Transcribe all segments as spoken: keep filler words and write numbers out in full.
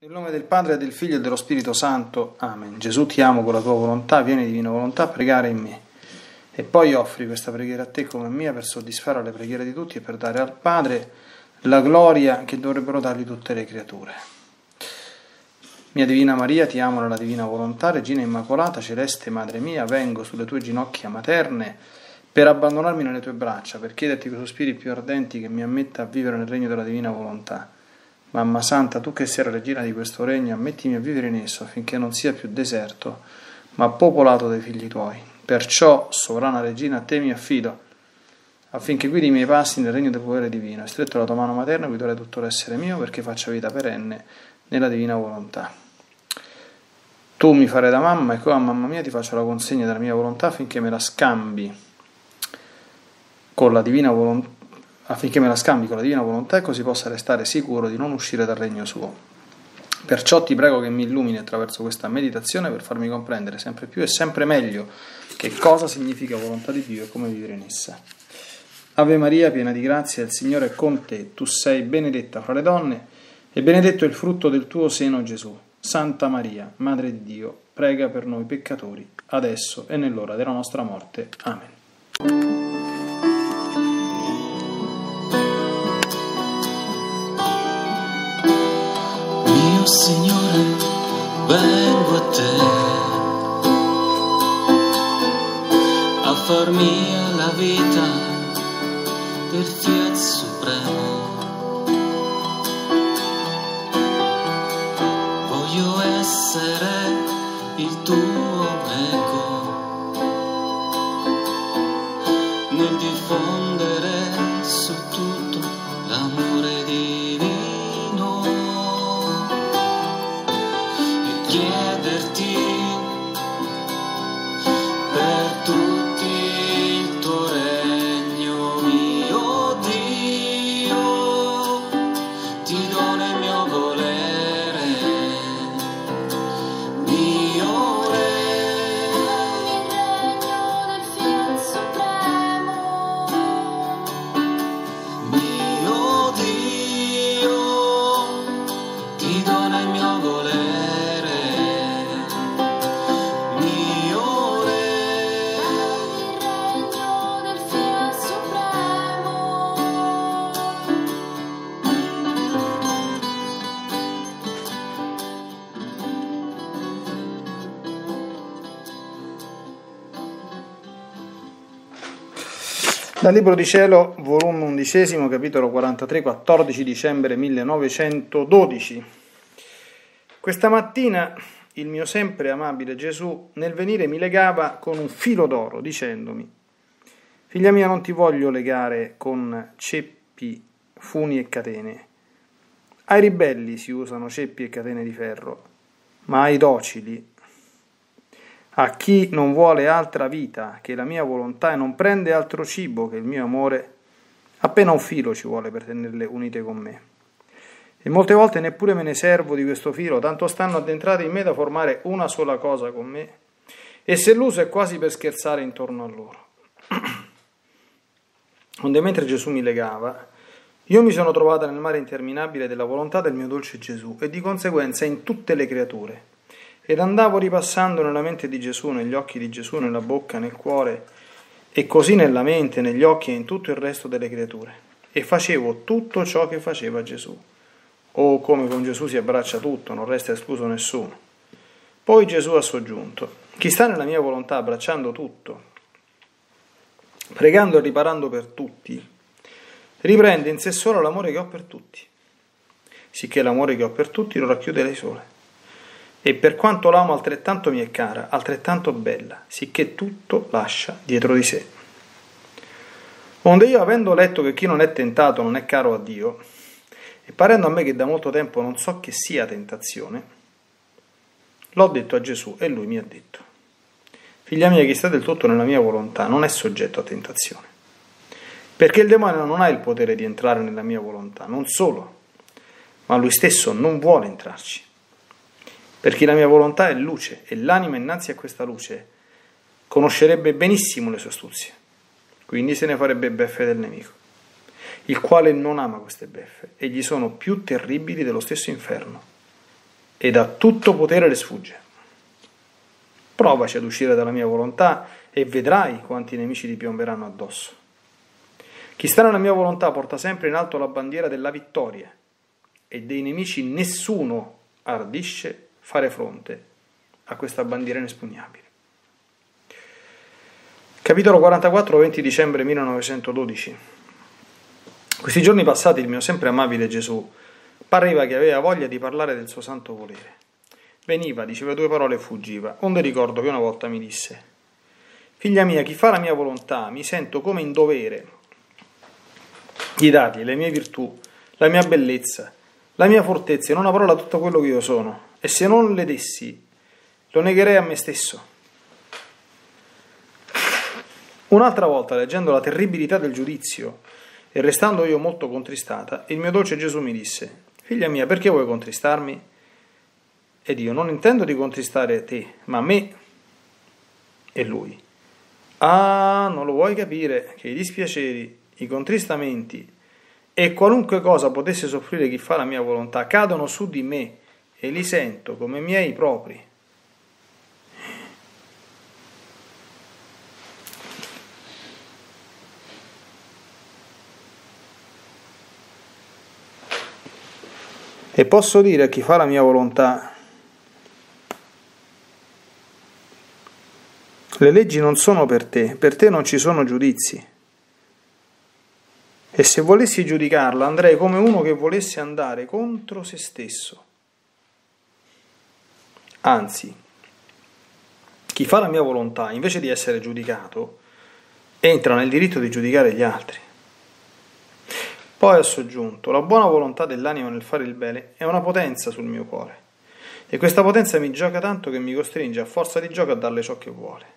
Nel nome del Padre, e del Figlio e dello Spirito Santo. Amen. Gesù, ti amo con la tua volontà, vieni divina volontà a pregare in me. E poi offri questa preghiera a te come mia per soddisfare le preghiere di tutti e per dare al Padre la gloria che dovrebbero dargli tutte le creature. Mia Divina Maria, ti amo nella divina volontà, Regina Immacolata, Celeste Madre mia, vengo sulle tue ginocchia materne per abbandonarmi nelle tue braccia, per chiederti con sospiri più ardenti che mi ammetta a vivere nel regno della divina volontà. Mamma Santa, tu che sei la regina di questo regno, ammettimi a vivere in esso affinché non sia più deserto, ma popolato dai figli tuoi. Perciò, sovrana regina, a te mi affido, affinché guidi i miei passi nel regno del potere divino, e stretto la tua mano materna guiderai tutto l'essere mio, perché faccia vita perenne nella divina volontà. Tu mi farai da mamma, e come a mamma mia ti faccio la consegna della mia volontà affinché me la scambi con la divina volontà, affinché me la scambi con la divina volontà e così possa restare sicuro di non uscire dal regno suo. Perciò ti prego che mi illumini attraverso questa meditazione per farmi comprendere sempre più e sempre meglio che cosa significa volontà di Dio e come vivere in essa. Ave Maria, piena di grazia, il Signore è con te. Tu sei benedetta fra le donne e benedetto è il frutto del tuo seno, Gesù. Santa Maria, Madre di Dio, prega per noi peccatori, adesso e nell'ora della nostra morte. Amen. Signore, vengo a te a far mia la vita del Fiat Supremo. Voglio essere il tuo eco nel diffondere su tutto l'amore divino. Chiederti per tutti il tuo regno, mio Dio, ti dono il mio volere, mio Re, il regno del Fiat Supremo, mio Dio, ti dono il mio volere. Dal Libro di Cielo, volume undicesimo, capitolo quarantatré, quattordici dicembre millenovecentododici. Questa mattina il mio sempre amabile Gesù nel venire mi legava con un filo d'oro, dicendomi: figlia mia, non ti voglio legare con ceppi, funi e catene. Ai ribelli si usano ceppi e catene di ferro, ma ai docili, a chi non vuole altra vita che la mia volontà e non prende altro cibo che il mio amore, appena un filo ci vuole per tenerle unite con me. E molte volte neppure me ne servo di questo filo, tanto stanno addentrati in me da formare una sola cosa con me, e se l'uso è quasi per scherzare intorno a loro. Onde mentre Gesù mi legava, io mi sono trovata nel mare interminabile della volontà del mio dolce Gesù, e di conseguenza in tutte le creature. Ed andavo ripassando nella mente di Gesù, negli occhi di Gesù, nella bocca, nel cuore, e così nella mente, negli occhi e in tutto il resto delle creature. E facevo tutto ciò che faceva Gesù. Oh, come con Gesù si abbraccia tutto, non resta escluso nessuno. Poi Gesù ha soggiunto: chi sta nella mia volontà abbracciando tutto, pregando e riparando per tutti, riprende in sé solo l'amore che ho per tutti, sicché l'amore che ho per tutti lo racchiude lei sola. E per quanto l'amo altrettanto mi è cara, altrettanto bella, sicché tutto lascia dietro di sé. Onde io, avendo letto che chi non è tentato non è caro a Dio, e parendo a me che da molto tempo non so che sia tentazione, l'ho detto a Gesù e lui mi ha detto: figlia mia, chi sta del tutto nella mia volontà non è soggetto a tentazione, perché il demonio non ha il potere di entrare nella mia volontà, non solo, ma lui stesso non vuole entrarci. Perché la mia volontà è luce, e l'anima innanzi a questa luce conoscerebbe benissimo le sue astuzie, quindi se ne farebbe beffe del nemico. il quale non ama queste beffe, e gli sono più terribili dello stesso inferno. ed a tutto potere le sfugge. Provaci ad uscire dalla mia volontà e vedrai quanti nemici ti piomberanno addosso. Chi sta nella mia volontà porta sempre in alto la bandiera della vittoria, e dei nemici nessuno ardisce fare fronte a questa bandiera inespugnabile. Capitolo quarantaquattro, venti dicembre millenovecentododici. Questi giorni passati il mio sempre amabile Gesù pareva che aveva voglia di parlare del suo santo volere. Veniva, diceva due parole e fuggiva, onde ricordo che una volta mi disse: figlia mia, chi fa la mia volontà, mi sento come in dovere di dargli le mie virtù, la mia bellezza, la mia fortezza, in una parola tutto quello che io sono, e se non le dessi, lo negherei a me stesso. Un'altra volta, leggendo la terribilità del giudizio e restando io molto contristata, il mio dolce Gesù mi disse: figlia mia, perché vuoi contristarmi? Ed io: non intendo di contristare te, ma me. E lui: ah, non lo vuoi capire che i dispiaceri, i contristamenti e qualunque cosa potesse soffrire chi fa la mia volontà cadono su di me e li sento come miei propri. E posso dire a chi fa la mia volontà: le leggi non sono per te, per te non ci sono giudizi. E se volessi giudicarla andrei come uno che volesse andare contro se stesso. Anzi, chi fa la mia volontà, invece di essere giudicato, entra nel diritto di giudicare gli altri. Poi ho soggiunto: la buona volontà dell'anima nel fare il bene è una potenza sul mio cuore, e questa potenza mi gioca tanto che mi costringe a forza di gioco a darle ciò che vuole.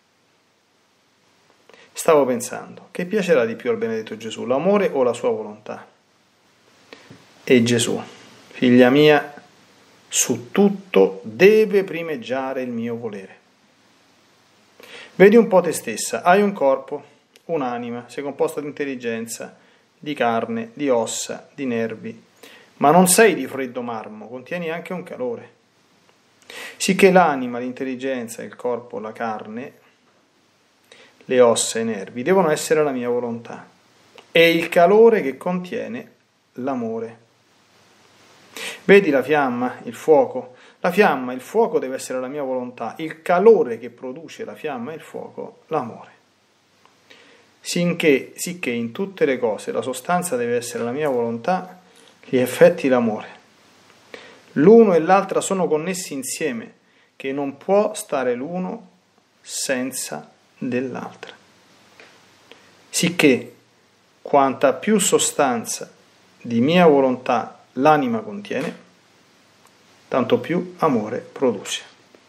Stavo pensando, che piacerà di più al benedetto Gesù, l'amore o la sua volontà? E Gesù: figlia mia, su tutto deve primeggiare il mio volere. Vedi un po' te stessa, hai un corpo, un'anima, sei composta di intelligenza, di carne, di ossa, di nervi, ma non sei di freddo marmo, contieni anche un calore. Sicché l'anima, l'intelligenza, il corpo, la carne, le ossa e i nervi devono essere la mia volontà, e il calore che contiene l'amore. Vedi la fiamma, il fuoco? La fiamma, il fuoco deve essere la mia volontà, il calore che produce la fiamma e il fuoco, l'amore. Sinché, sicché in tutte le cose la sostanza deve essere la mia volontà, gli effetti l'amore. L'uno e l'altra sono connessi insieme, che non può stare l'uno senza dell'altra. Sicché quanta più sostanza di mia volontà l'anima contiene, tanto più amore produce.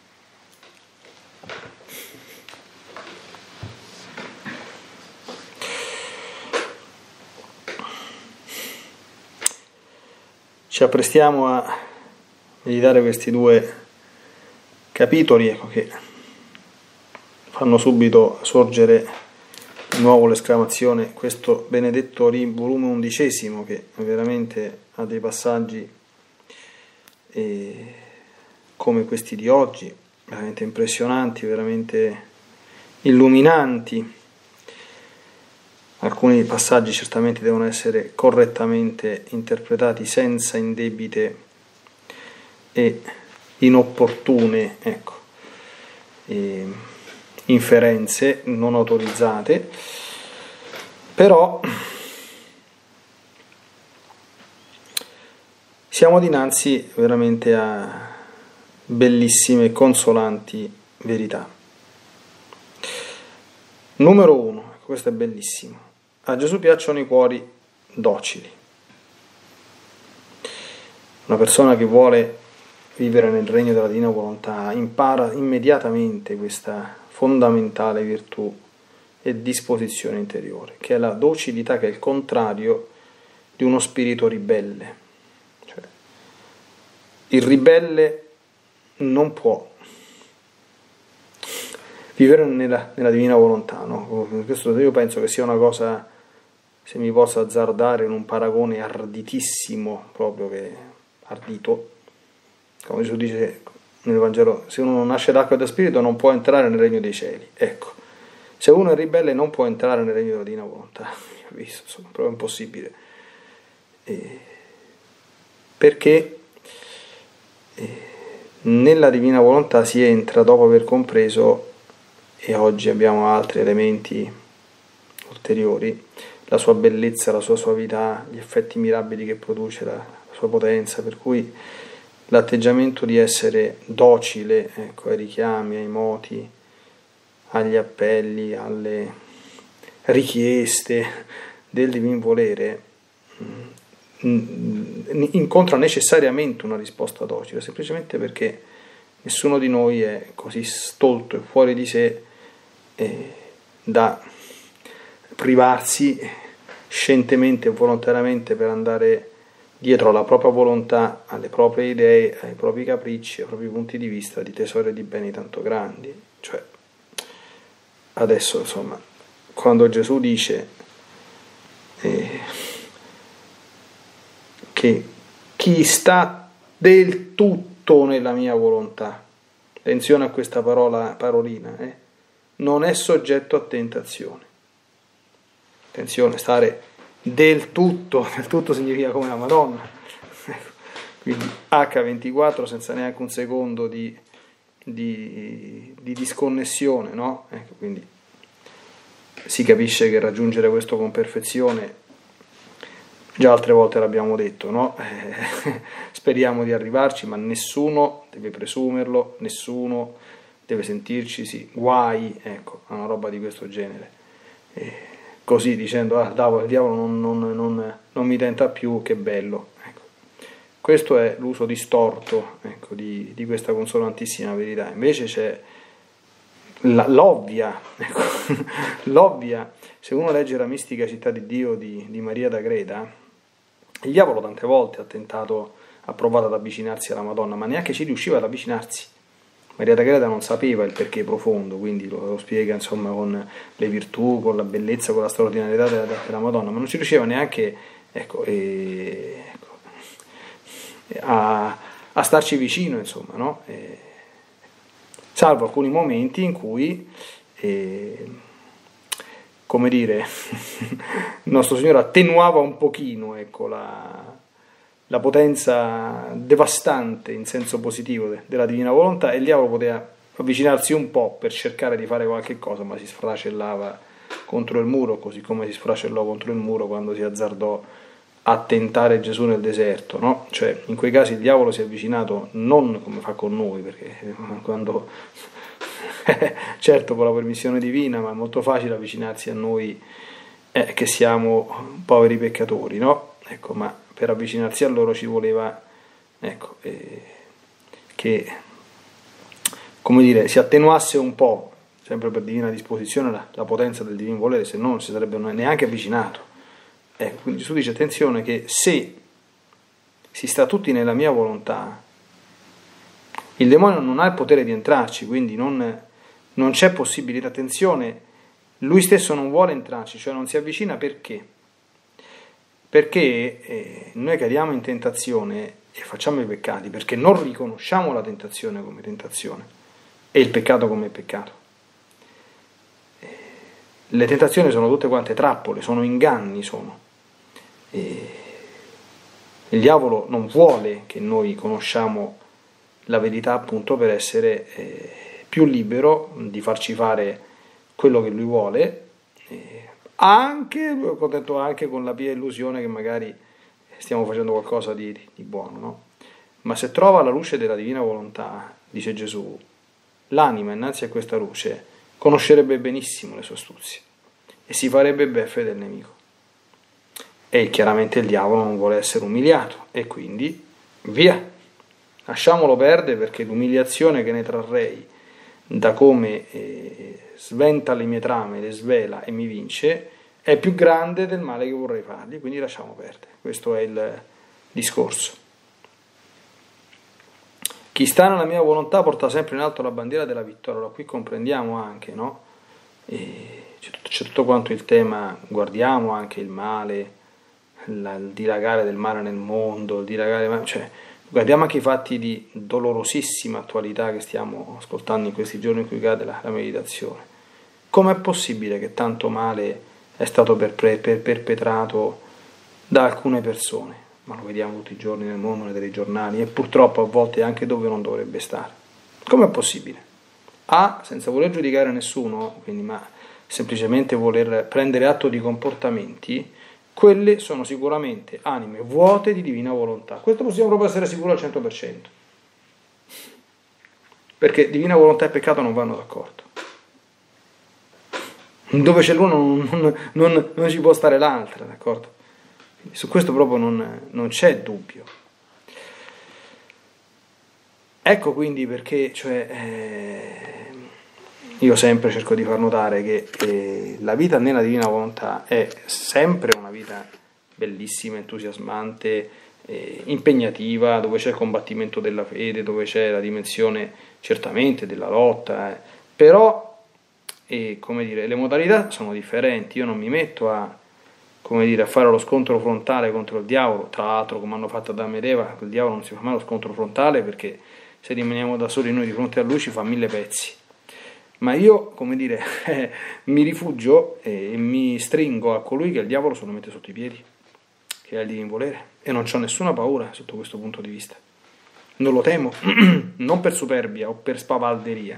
Ci apprestiamo a meditare questi due capitoli, ecco, che fanno subito sorgere di nuovo l'esclamazione: questo benedetto volume undicesimo, che veramente ha dei passaggi eh, come questi di oggi, veramente impressionanti, veramente illuminanti. Alcuni passaggi certamente devono essere correttamente interpretati senza indebite e inopportune, ecco, eh, inferenze non autorizzate, però siamo dinanzi veramente a bellissime e consolanti verità. Numero uno, ecco, questo è bellissimo: a Gesù piacciono i cuori docili. Una persona che vuole vivere nel regno della divina volontà impara immediatamente questa fondamentale virtù e disposizione interiore, che è la docilità, che è il contrario di uno spirito ribelle. Cioè, il ribelle non può vivere nella, nella divina volontà, no? Questo io penso che sia una cosa, se mi posso azzardare in un paragone arditissimo, proprio che ardito, Quando Gesù dice nel Vangelo, se uno non nasce d'acqua e da spirito non può entrare nel regno dei cieli. Ecco, se uno è ribelle non può entrare nel regno della divina volontà. Visto, insomma, è proprio impossibile. Eh, perché eh, nella divina volontà si entra dopo aver compreso, e oggi abbiamo altri elementi ulteriori, la sua bellezza, la sua suavità, gli effetti mirabili che produce, la, la sua potenza, per cui l'atteggiamento di essere docile, ecco, ai richiami, ai moti, agli appelli, alle richieste del divin volere, incontra necessariamente una risposta docile, semplicemente perché nessuno di noi è così stolto e fuori di sé eh, da privarsi scientemente e volontariamente per andare dietro alla propria volontà, alle proprie idee, ai propri capricci, ai propri punti di vista di tesori di beni tanto grandi. Cioè, adesso, insomma, quando Gesù dice eh, che chi sta del tutto nella mia volontà, attenzione a questa parola, parolina, eh, non è soggetto a tentazione. Attenzione, stare del tutto, del tutto significa come la Madonna, quindi acca ventiquattro senza neanche un secondo di, di, di disconnessione, no? Ecco, quindi si capisce che raggiungere questo con perfezione, già altre volte l'abbiamo detto, no? Eh, speriamo di arrivarci, ma nessuno deve presumerlo, nessuno deve sentirci, sì, guai, ecco, a una roba di questo genere. Eh, così dicendo, ah, il diavolo non, non, non, non mi tenta più, che bello. Ecco. Questo è l'uso distorto, ecco, di, di questa consolantissima verità. Invece c'è la, l'ovvia, ecco, l'ovvia, se uno legge la mistica città di Dio di, di Maria d'Agreda, il diavolo tante volte ha tentato, ha provato ad avvicinarsi alla Madonna, ma neanche ci riusciva ad avvicinarsi. Maria d'Agreda non sapeva il perché profondo, quindi lo, lo spiega, insomma, con le virtù, con la bellezza, con la straordinarietà della, della Madonna, ma non ci riusciva neanche, ecco, eh, ecco, a, a starci vicino, insomma, no? Eh, salvo alcuni momenti in cui, eh, come dire, il nostro Signore attenuava un pochino, ecco, la... la potenza devastante in senso positivo della divina volontà, e il diavolo poteva avvicinarsi un po' per cercare di fare qualche cosa, ma si sfracellava contro il muro, così come si sfracellò contro il muro quando si azzardò a tentare Gesù nel deserto, no? Cioè, in quei casi il diavolo si è avvicinato non come fa con noi, perché quando certo con la permissione divina, ma è molto facile avvicinarsi a noi eh, che siamo poveri peccatori, no? Ecco, ma per avvicinarsi a loro ci voleva, ecco, eh, che, come dire, si attenuasse un po', sempre per divina disposizione, la, la potenza del divino volere, se no non si sarebbe neanche avvicinato. Ecco, quindi Gesù dice, attenzione, che se si sta tutti nella mia volontà, il demonio non ha il potere di entrarci, quindi non, non c'è possibilità, attenzione, lui stesso non vuole entrarci, cioè non si avvicina perché? Perché eh, noi cadiamo in tentazione e facciamo i peccati perché non riconosciamo la tentazione come tentazione e il peccato come peccato. Eh, le tentazioni sono tutte quante trappole, sono inganni, sono. Eh, il diavolo non vuole che noi conosciamo la verità, appunto, per essere eh, più libero di farci fare quello che lui vuole, eh, anche, ho detto, anche con la pia illusione che magari stiamo facendo qualcosa di, di buono, no? Ma se trova la luce della divina volontà, dice Gesù, l'anima innanzi a questa luce conoscerebbe benissimo le sue astuzie e si farebbe beffe del nemico. E chiaramente il diavolo non vuole essere umiliato e quindi via, lasciamolo perdere, perché l'umiliazione che ne trarrei da come eh, sventa le mie trame, le svela e mi vince, è più grande del male che vorrei fargli, quindi lasciamo perdere. Questo è il discorso. Chi sta nella mia volontà porta sempre in alto la bandiera della vittoria. Allora qui comprendiamo anche, no? E c'è, tutto, c'è tutto quanto il tema, guardiamo anche il male, la, il dilagare del male nel mondo, il dilagare, cioè Guardiamo anche i fatti di dolorosissima attualità che stiamo ascoltando in questi giorni in cui cade la, la meditazione. Com'è possibile che tanto male è stato perpe- per- perpetrato da alcune persone? Ma lo vediamo tutti i giorni nel mondo, nei telegiornali, e purtroppo a volte anche dove non dovrebbe stare. Com'è possibile? A, senza voler giudicare nessuno, quindi, ma semplicemente voler prendere atto di comportamenti, quelle sono sicuramente anime vuote di divina volontà. Questo possiamo proprio essere sicuri al cento per cento. Perché divina volontà e peccato non vanno d'accordo. Dove c'è l'uno non, non, non, non ci può stare l'altra, d'accordo? Su questo proprio non, non c'è dubbio. Ecco quindi perché, cioè, eh, io sempre cerco di far notare che eh, la vita nella divina volontà è sempre una vita bellissima, entusiasmante, eh, impegnativa, dove c'è il combattimento della fede, dove c'è la dimensione certamente della lotta, eh, però, eh, come dire, le modalità sono differenti. Io non mi metto a come dire, a fare lo scontro frontale contro il diavolo, tra l'altro come hanno fatto Adamo ed Eva, il diavolo non si fa mai lo scontro frontale perché se rimaniamo da soli noi di fronte a lui ci fa mille pezzi, ma io, come dire, eh, mi rifugio e mi stringo a colui che il diavolo se lo mette sotto i piedi, che è il divin volere, e non ho nessuna paura sotto questo punto di vista, non lo temo, non per superbia o per spavalderia,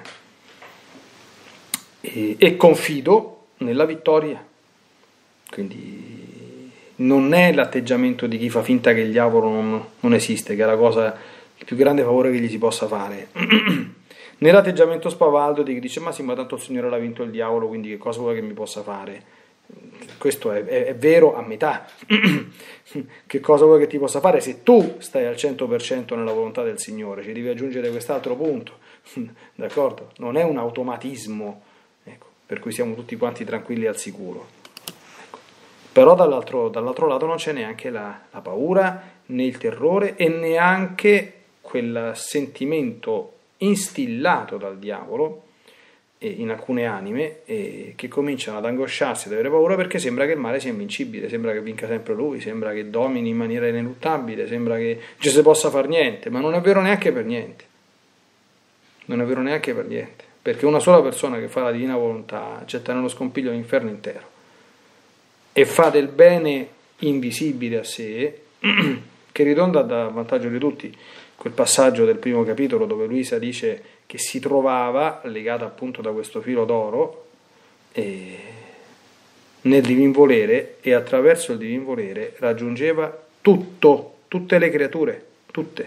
e, e confido nella vittoria. Quindi non è l'atteggiamento di chi fa finta che il diavolo non, non esiste, che è la cosa, il più grande favore che gli si possa fare, né l'atteggiamento spavaldo di chi dice ma sì, ma tanto il Signore l'ha vinto il diavolo, quindi che cosa vuole che mi possa fare? Questo è, è, è vero a metà. Che cosa vuoi che ti possa fare se tu stai al cento per cento nella volontà del Signore? Ci devi aggiungere quest'altro punto, d'accordo? Non è un automatismo, ecco, per cui siamo tutti quanti tranquilli e al sicuro. Però dall'altro, dall'altro lato non c'è neanche la, la paura, né il terrore e neanche quel sentimento instillato dal diavolo eh, in alcune anime eh, che cominciano ad angosciarsi, ad avere paura perché sembra che il male sia invincibile, sembra che vinca sempre lui, sembra che domini in maniera ineluttabile, sembra che non ci si possa far niente, ma non è vero neanche per niente. Non è vero neanche per niente, perché una sola persona che fa la divina volontà getta nello scompiglio l'inferno intero e fa del bene invisibile a sé, che ridonda a vantaggio di tutti. Quel passaggio del primo capitolo dove Luisa dice che si trovava legata appunto da questo filo d'oro eh, nel divin volere, e attraverso il divin volere raggiungeva tutto, tutte le creature, tutte,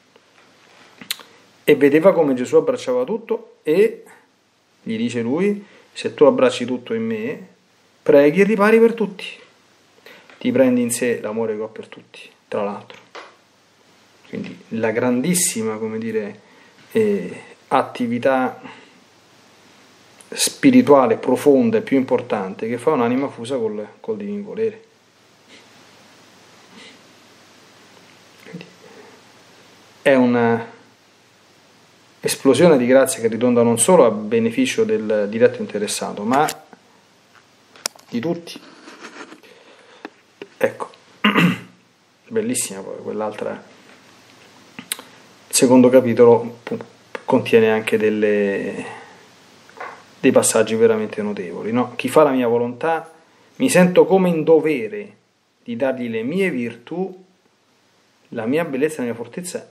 e vedeva come Gesù abbracciava tutto, e gli dice lui: se tu abbracci tutto in me, preghi e ripari per tutti, ti prendi in sé l'amore che ho per tutti, tra l'altro. Quindi la grandissima, come dire, eh, attività spirituale profonda e più importante che fa un'anima fusa col, col divin volere. Quindi è una esplosione di grazia che ridonda non solo a beneficio del diretto interessato, ma di tutti. Ecco, bellissima poi quell'altra. Il secondo capitolo contiene anche delle, dei passaggi veramente notevoli, no? Chi fa la mia volontà, mi sento come in dovere di dargli le mie virtù, la mia bellezza e la mia fortezza,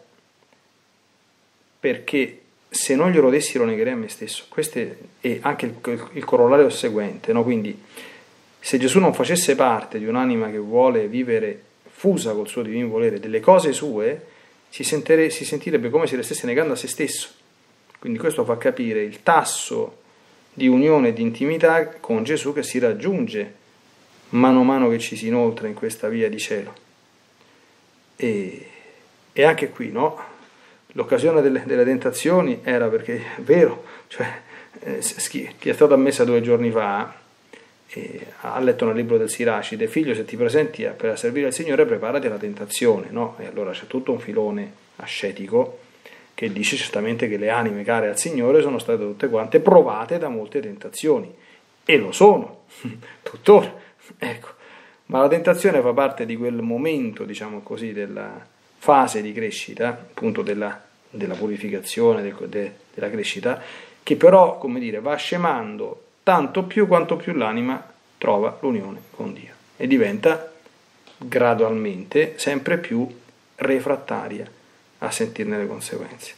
perché se non glielo dessi lo negherei a me stesso. Questo è anche il, il corollario seguente, no? Quindi se Gesù non facesse parte di un'anima che vuole vivere fusa col suo divino volere delle cose sue, si, sentere, si sentirebbe come se le stesse negando a se stesso. Quindi questo fa capire il tasso di unione e di intimità con Gesù che si raggiunge mano a mano che ci si inoltra in questa via di cielo. E, e anche qui, no? L'occasione delle, delle tentazioni era perché, è vero, cioè, eh, chi è stato a messa due giorni fa eh, ha letto nel libro del Siracide: figlio, se ti presenti per servire il Signore, preparati alla tentazione, no? E allora c'è tutto un filone ascetico che dice certamente che le anime care al Signore sono state tutte quante provate da molte tentazioni, e lo sono tuttora, ecco. Ma la tentazione fa parte di quel momento, diciamo così, della fase di crescita, appunto della, della purificazione, del, de, della crescita, che però, come dire, va scemando tanto più quanto più l'anima trova l'unione con Dio e diventa gradualmente sempre più refrattaria a sentirne le conseguenze.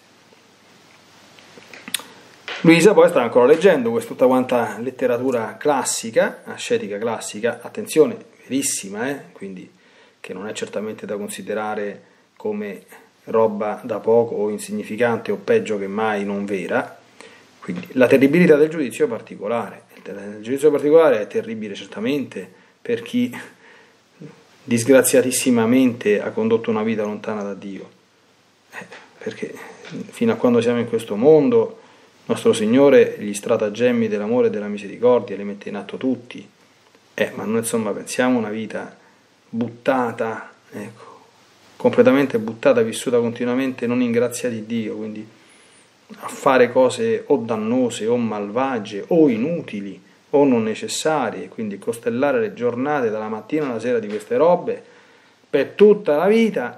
Luisa poi sta ancora leggendo questa tutta quanta letteratura classica, ascetica classica, attenzione, verissima, eh? Quindi che non è certamente da considerare come roba da poco o insignificante o peggio che mai non vera. Quindi la terribilità del giudizio è particolare. Il giudizio particolare è terribile certamente per chi disgraziatissimamente ha condotto una vita lontana da Dio, eh, perché fino a quando siamo in questo mondo nostro Signore gli stratagemmi dell'amore e della misericordia li mette in atto tutti, eh, ma noi insomma pensiamo una vita buttata, ecco, completamente buttata, vissuta continuamente non in grazia di Dio, quindi a fare cose o dannose o malvagie o inutili o non necessarie, quindi costellare le giornate dalla mattina alla sera di queste robe per tutta la vita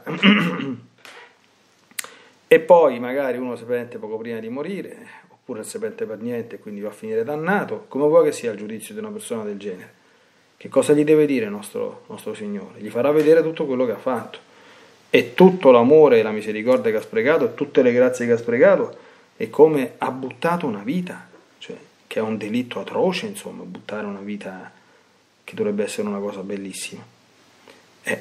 e poi magari uno si pente poco prima di morire oppure non si pente per niente e quindi va a finire dannato. Come vuoi che sia il giudizio di una persona del genere? Che cosa gli deve dire nostro, nostro Signore? Gli farà vedere tutto quello che ha fatto e tutto l'amore e la misericordia che ha sprecato e tutte le grazie che ha sprecato e come ha buttato una vita, cioè che è un delitto atroce, insomma, buttare una vita che dovrebbe essere una cosa bellissima. Eh.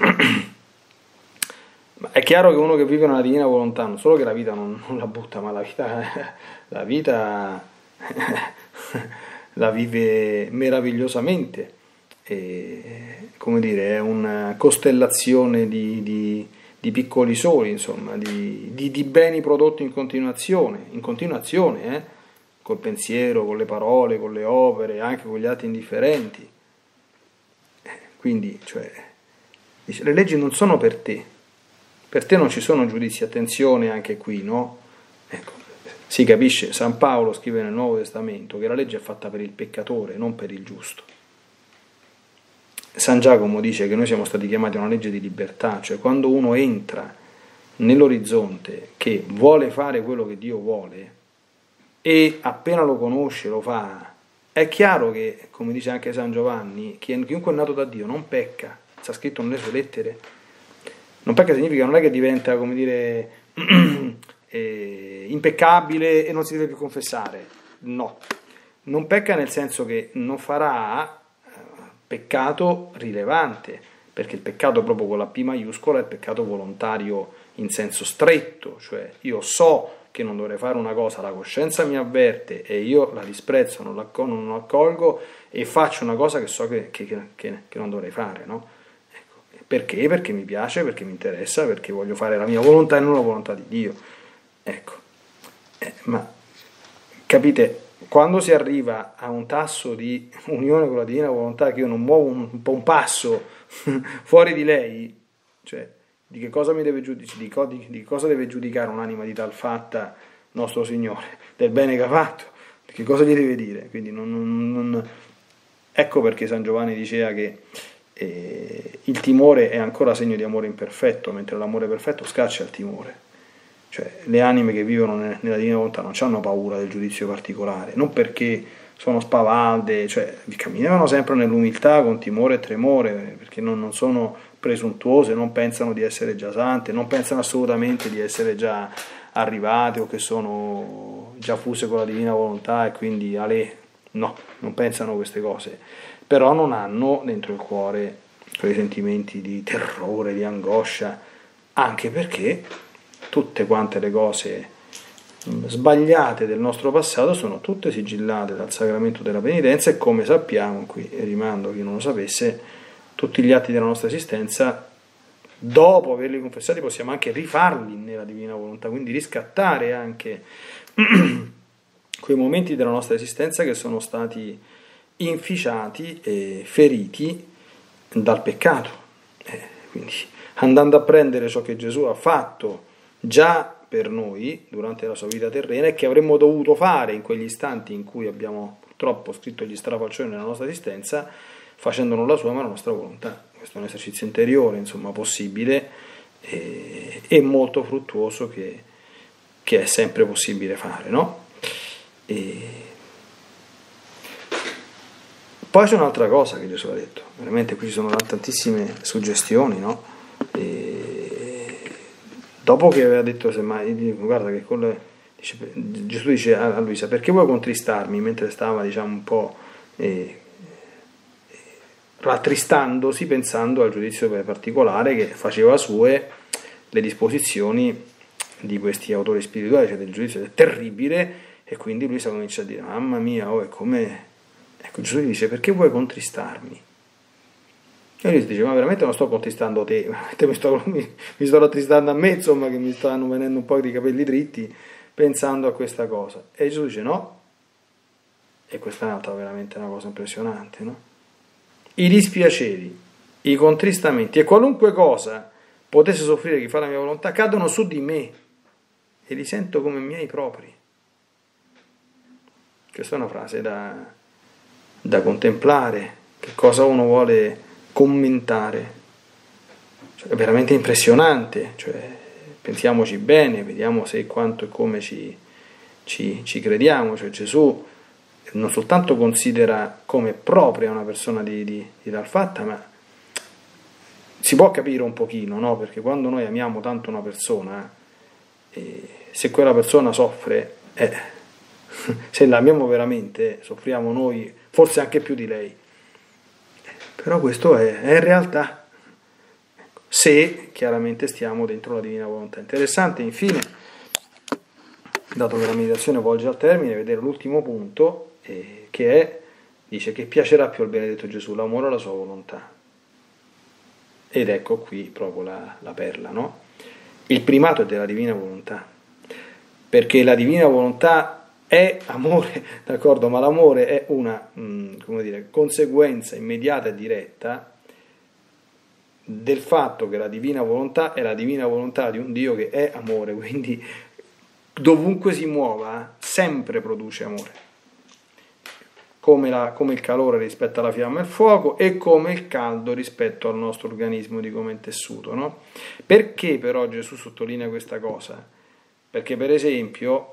Ma è chiaro che uno che vive nella divina volontà, non solo che la vita non, non la butta, ma la vita, la vita la vive meravigliosamente. E, come dire, è una costellazione di, di, di piccoli soli, insomma, di, di, di beni prodotti in continuazione, in continuazione, eh? Col pensiero, con le parole, con le opere, anche con gli atti indifferenti. Quindi, cioè, dice, le leggi non sono per te. Per te non ci sono giudizi, attenzione anche qui, no? Ecco, si capisce, San Paolo scrive nel Nuovo Testamento che la legge è fatta per il peccatore, non per il giusto. San Giacomo dice che noi siamo stati chiamati a una legge di libertà, cioè quando uno entra nell'orizzonte che vuole fare quello che Dio vuole e appena lo conosce lo fa, è chiaro che, come dice anche San Giovanni, chiunque è nato da Dio non pecca, sta scritto nelle sue lettere. Non pecca significa non è che diventa, come dire, eh, impeccabile e non si deve più confessare, no. Non pecca nel senso che non farà eh, peccato rilevante, perché il peccato proprio con la P maiuscola è il peccato volontario in senso stretto, cioè io so che non dovrei fare una cosa, la coscienza mi avverte e io la disprezzo, non la, non la accolgo e faccio una cosa che so che, che, che, che non dovrei fare, no? Perché? Perché mi piace, perché mi interessa, perché voglio fare la mia volontà e non la volontà di Dio. Ecco, eh, ma capite, quando si arriva a un tasso di unione con la divina volontà che io non muovo un, un po' un passo fuori di lei, cioè di che cosa mi deve giudicare, di, co- di, di cosa deve giudicare un'anima di tal fatta nostro Signore, del bene che ha fatto, di che cosa gli deve dire? Quindi non, non, non... ecco perché San Giovanni diceva che E il timore è ancora segno di amore imperfetto, mentre l'amore perfetto scaccia il timore. Cioè le anime che vivono nella divina volontà non hanno paura del giudizio particolare, non perché sono spavalde, cioè camminano sempre nell'umiltà con timore e tremore, perché non, non sono presuntuose, non pensano di essere già sante, non pensano assolutamente di essere già arrivate o che sono già fuse con la divina volontà e quindi ale, no, non pensano queste cose. Però non hanno dentro il cuore quei sentimenti di terrore, di angoscia, anche perché tutte quante le cose sbagliate del nostro passato sono tutte sigillate dal sacramento della penitenza e come sappiamo, qui rimando chi non lo sapesse, tutti gli atti della nostra esistenza, dopo averli confessati possiamo anche rifarli nella divina volontà, quindi riscattare anche quei momenti della nostra esistenza che sono stati inficiati e feriti dal peccato, eh, quindi andando a prendere ciò che Gesù ha fatto già per noi durante la sua vita terrena e che avremmo dovuto fare in quegli istanti in cui abbiamo purtroppo scritto gli strafalcioni nella nostra esistenza, facendo non la sua ma la nostra volontà. Questo è un esercizio interiore, insomma, possibile, e e, e molto fruttuoso che, che è sempre possibile fare, no? E poi c'è un'altra cosa che Gesù ha detto, veramente qui ci sono tantissime suggestioni, no? E dopo che aveva detto, semmai, guarda che con le, dice, Gesù dice a Luisa, perché vuoi contristarmi, mentre stava, diciamo, un po' eh, rattristandosi, pensando al giudizio particolare che faceva sue le disposizioni di questi autori spirituali, cioè del giudizio terribile, e quindi Luisa comincia a dire, mamma mia, oh, è come... Ecco, Gesù gli dice, perché vuoi contristarmi? E lui dice, ma veramente non sto contristando te, mi sto, mi, mi sto rattristando a me, insomma, che mi stanno venendo un po' di capelli dritti pensando a questa cosa. E Gesù dice no, e questa è un'altra veramente una cosa impressionante, no? I dispiaceri, i contristamenti e qualunque cosa potesse soffrire chi fa la mia volontà cadono su di me e li sento come miei propri. Questa è una frase da, da contemplare, che cosa uno vuole commentare, cioè, è veramente impressionante, cioè, pensiamoci bene, vediamo se quanto e come ci, ci, ci crediamo, cioè Gesù non soltanto considera come propria una persona di, di, di tal fatta, ma si può capire un pochino, no? Perché quando noi amiamo tanto una persona, eh, se quella persona soffre, eh, se la amiamo veramente, soffriamo noi, forse anche più di lei. Però questo è, è in realtà, se chiaramente stiamo dentro la divina volontà. Interessante, infine, dato che la meditazione volge al termine, vedere l'ultimo punto, eh, che è, dice, che piacerà più al benedetto Gesù, l'amore o la sua volontà. Ed ecco qui proprio la, la perla, no? Il primato è della divina volontà, perché la divina volontà è amore, d'accordo, ma l'amore è una, mh, come dire, conseguenza immediata e diretta del fatto che la divina volontà è la divina volontà di un Dio che è amore, quindi dovunque si muova sempre produce amore, come, la, come il calore rispetto alla fiamma e al fuoco e come il caldo rispetto al nostro organismo di come è tessuto, no? Perché però Gesù sottolinea questa cosa? Perché per esempio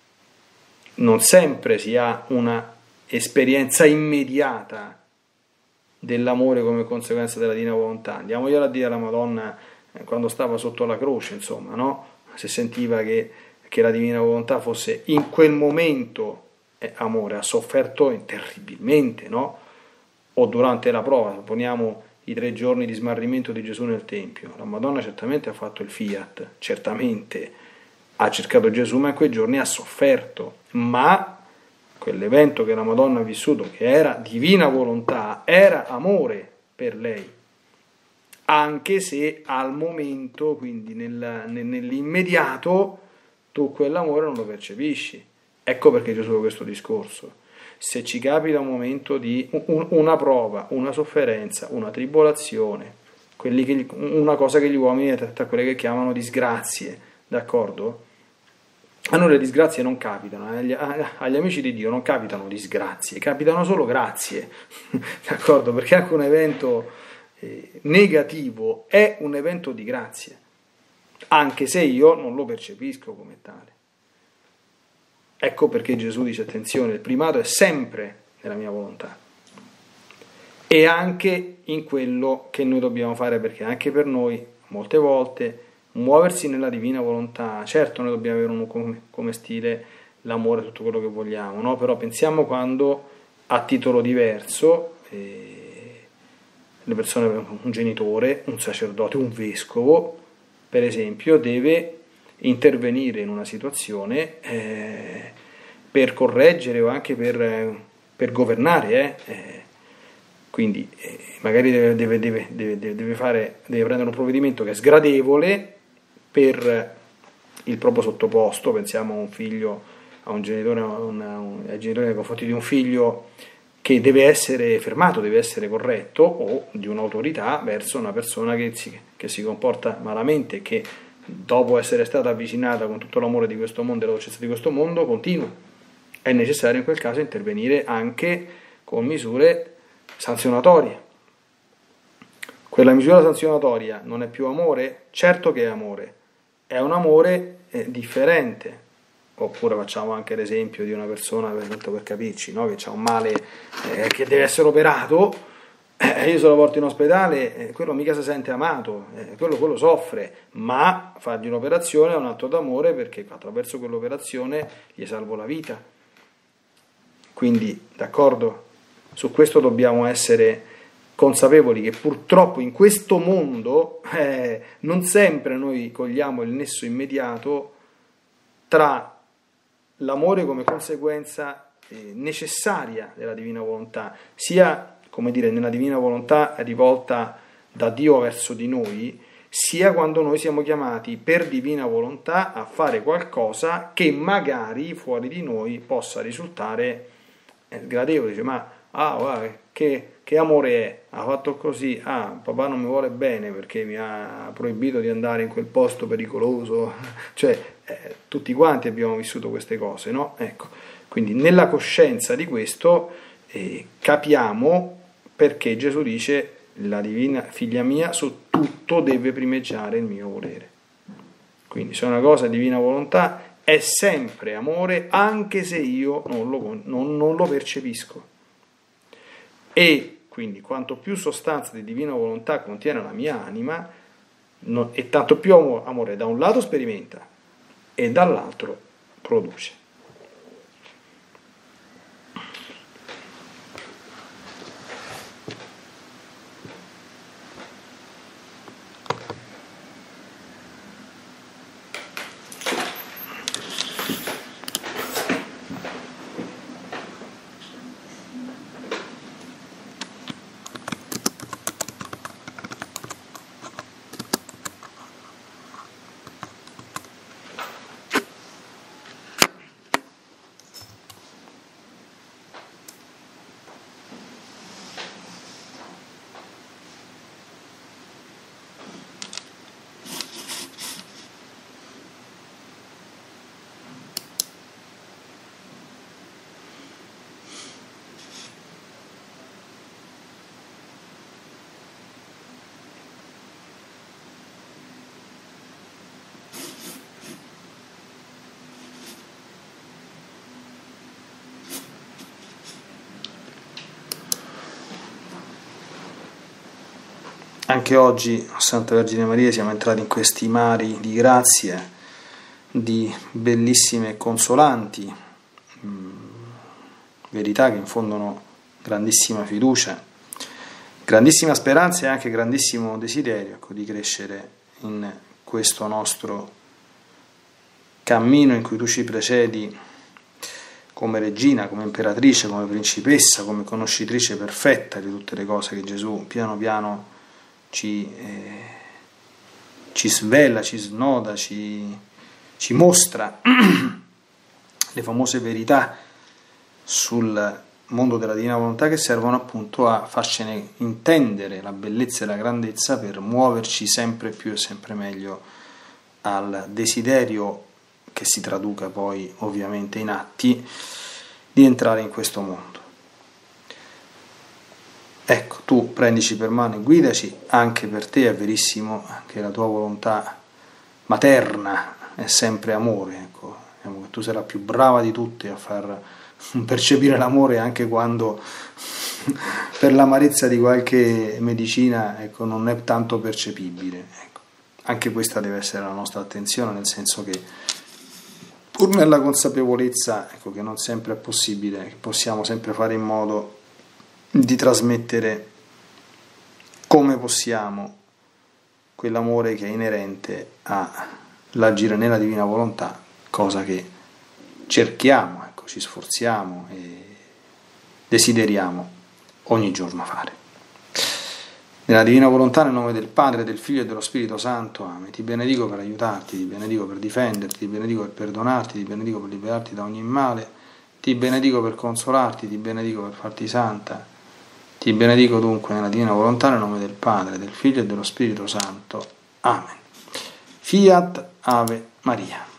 non sempre si ha una esperienza immediata dell'amore come conseguenza della divina volontà. Andiamoglielo a dire alla Madonna quando stava sotto la croce, insomma, no? Se sentiva che, che la divina volontà fosse in quel momento eh, amore, ha sofferto terribilmente, no? O durante la prova, supponiamo i tre giorni di smarrimento di Gesù nel Tempio, la Madonna certamente ha fatto il fiat, certamente ha cercato Gesù, ma in quei giorni ha sofferto, ma quell'evento che la Madonna ha vissuto, che era divina volontà, era amore per lei, anche se al momento, quindi nel, nell'immediato, tu quell'amore non lo percepisci. Ecco perché Gesù fa questo discorso. Se ci capita un momento di un, una prova, una sofferenza, una tribolazione, quelli che, una cosa che gli uomini tra quelle che chiamano disgrazie, d'accordo? A noi le disgrazie non capitano, agli, agli amici di Dio non capitano disgrazie, capitano solo grazie, d'accordo? Perché anche un evento eh, negativo è un evento di grazia, anche se io non lo percepisco come tale. Ecco perché Gesù dice, attenzione, il primato è sempre nella mia volontà e anche in quello che noi dobbiamo fare, perché anche per noi molte volte muoversi nella divina volontà, certo noi dobbiamo avere un, come, come stile l'amore, tutto quello che vogliamo, no? Però pensiamo quando a titolo diverso eh, le persone, un genitore, un sacerdote, un vescovo per esempio deve intervenire in una situazione eh, per correggere o anche per, eh, per governare, eh, eh, quindi eh, magari deve, deve, deve, deve, deve, fare, deve prendere un provvedimento che è sgradevole per il proprio sottoposto. Pensiamo a un figlio, a un genitore, a una, un, ai genitori nei confronti di un figlio che deve essere fermato, deve essere corretto, o di un'autorità verso una persona che si, che si comporta malamente, che dopo essere stata avvicinata con tutto l'amore di questo mondo e la dolcezza di questo mondo continua. È necessario in quel caso intervenire anche con misure sanzionatorie. Quella misura sanzionatoria non è più amore? Certo che è amore, è un amore eh, differente. Oppure facciamo anche l'esempio di una persona, per esempio, per capirci, no? Che ha un male eh, che deve essere operato, eh, io se lo porto in ospedale, eh, quello mica si sente amato, eh, quello, quello soffre, ma fargli un'operazione è un atto d'amore perché attraverso quell'operazione gli salvo la vita. Quindi, d'accordo? Su questo dobbiamo essere consapevoli che purtroppo in questo mondo eh, non sempre noi cogliamo il nesso immediato tra l'amore come conseguenza eh, necessaria della divina volontà, sia, come dire, nella divina volontà rivolta da Dio verso di noi, sia quando noi siamo chiamati per divina volontà a fare qualcosa che magari fuori di noi possa risultare eh, gradevole. Dice, ma ah, guarda, che, che amore è? Ha fatto così, ah, papà non mi vuole bene perché mi ha proibito di andare in quel posto pericoloso, cioè eh, tutti quanti abbiamo vissuto queste cose, no? Ecco, quindi nella coscienza di questo eh, capiamo perché Gesù dice la divina figlia mia su tutto deve primeggiare il mio volere. Quindi se una cosa è divina volontà è sempre amore anche se io non lo, non, non lo percepisco. E quindi quanto più sostanza di divina volontà contiene la mia anima, no, e tanto più amore da un lato sperimenta e dall'altro produce. Anche oggi, Santa Vergine Maria, siamo entrati in questi mari di grazie, di bellissime e consolanti mh, verità che infondono grandissima fiducia, grandissima speranza e anche grandissimo desiderio, ecco, di crescere in questo nostro cammino in cui tu ci precedi come regina, come imperatrice, come principessa, come conoscitrice perfetta di tutte le cose che Gesù piano piano Ci, eh, ci svela, ci snoda, ci, ci mostra le famose verità sul mondo della divina volontà che servono appunto a farcene intendere la bellezza e la grandezza per muoverci sempre più e sempre meglio al desiderio che si traduca poi ovviamente in atti di entrare in questo mondo. Ecco, tu prendici per mano e guidaci, anche per te è verissimo che la tua volontà materna è sempre amore, ecco, che tu sarai più brava di tutte a far percepire l'amore anche quando per l'amarezza di qualche medicina, ecco, non è tanto percepibile. Ecco. Anche questa deve essere la nostra attenzione, nel senso che pur nella consapevolezza, ecco, che non sempre è possibile, che possiamo sempre fare in modo di trasmettere come possiamo quell'amore che è inerente all'agire nella divina volontà, cosa che cerchiamo, ecco, ci sforziamo e desideriamo ogni giorno fare. Nella divina volontà, nel nome del Padre, del Figlio e dello Spirito Santo, amen. Ti benedico per aiutarti, ti benedico per difenderti, ti benedico per perdonarti, ti benedico per liberarti da ogni male, ti benedico per consolarti, ti benedico per farti santa. Ti benedico dunque nella divina volontà, nel nome del Padre, del Figlio e dello Spirito Santo. Amen. Fiat Ave Maria.